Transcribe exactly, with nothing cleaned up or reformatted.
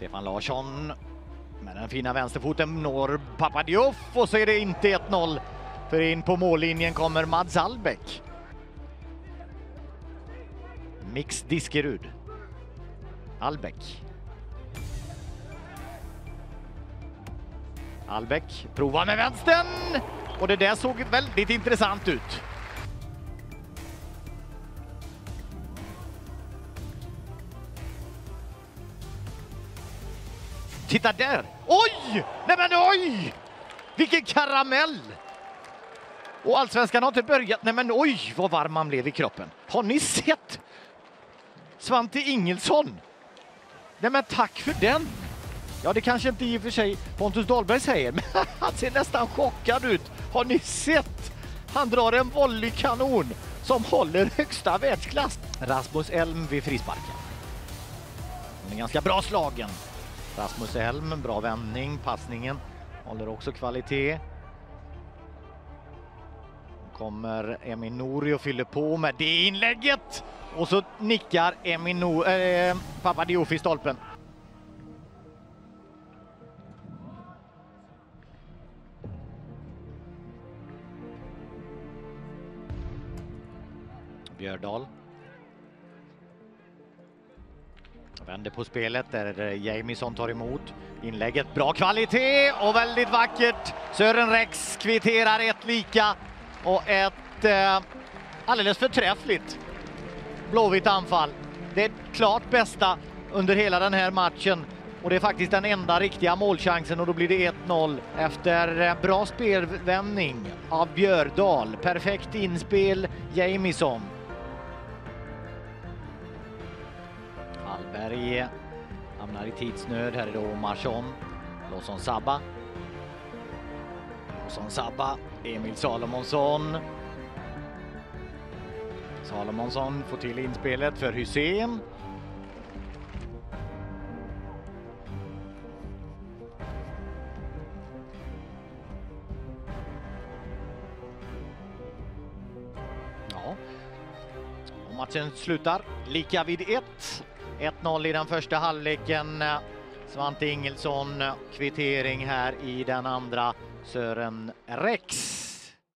Stefan Larsson med den fina vänsterfoten når Papadiouf och så är det inte ett noll. För in på mållinjen kommer Mads Albeck. Mix Diskerud. Albeck. Albeck provar med vänstern. Och det där såg väldigt intressant ut. Titta där! Oj! Nej men oj! Vilken karamell! Och Allsvenskan har inte börjat. Nej men oj, vad varm man blev i kroppen. Har ni sett Svante Ingelsson? Nej men tack för den! Ja, det kanske inte i och för sig Pontus Dahlberg säger, men han ser nästan chockad ut. Har ni sett? Han drar en volleykanon som håller högsta världsklass. Rasmus Elm vid frisparken. Den är ganska bra slagen. Rasmus Elm, bra vändning, passningen håller också kvalitet. Kommer Emin Nouri och fyller på med det inlägget. Och så nickar Emin Nouri, äh, Papadiouf i stolpen. Björdal. Vänder på spelet där Jamison tar emot inlägget. Bra kvalitet och väldigt vackert. Sören Rex kvitterar ett lika och ett eh, alldeles förträffligt blåvitt anfall. Det är klart bästa under hela den här matchen och det är faktiskt den enda riktiga målchansen och då blir det ett noll efter bra spelvändning av Björdal. Perfekt inspel Jamison. Hallberg hamnar i tidsnöd. Här är då Marsson. Lawson Sabba. Lawson Sabba. Emil Salomonsson. Salomonsson får till inspelet för Hussein. Ja. Och matchen slutar lika vid ett. ett noll i den första halvleken. Svante Ingelsson, kvittering här i den andra. Sören Rex.